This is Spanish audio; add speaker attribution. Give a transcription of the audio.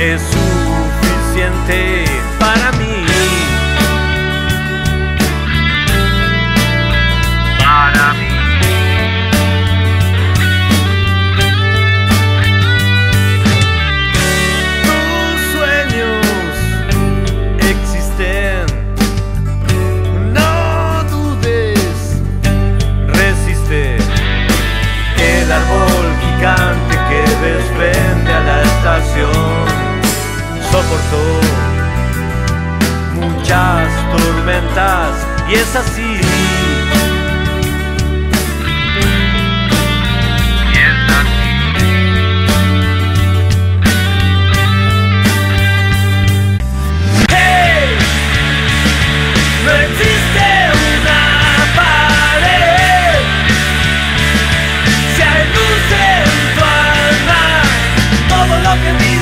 Speaker 1: es suficiente para mí. Para mí. Tus sueños existen, no dudes, resiste. El árbol gigante que ves frente a la estación soportó muchas tormentas y es así. Y es así. ¡Hey! No existe una pared si hay luz en tu alma. Todo lo que